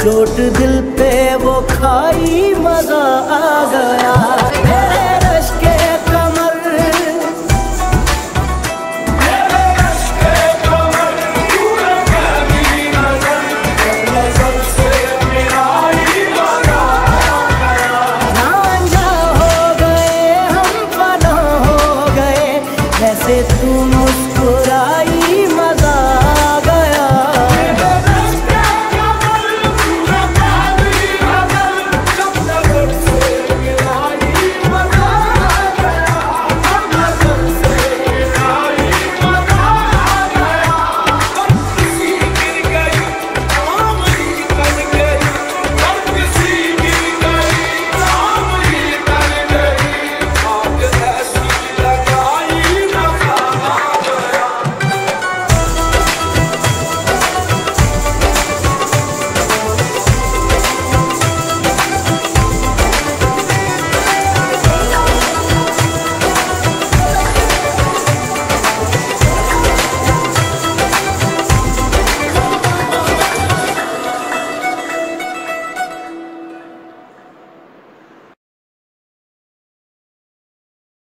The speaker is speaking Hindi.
चोट दिल पे वो खाई मजा आ गया। मेरे रश्के कमर, मेरे रश्के कमर, तूने मेरी नजर, नजर से मेरा ही मजा आ गया। नांझा हो गए हम, फना हो गए, ऐसे तू मुस्कुराई मजा